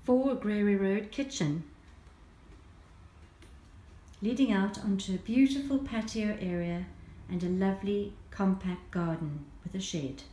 4 Agraria Road kitchen, leading out onto a beautiful patio area and a lovely compact garden with a shed.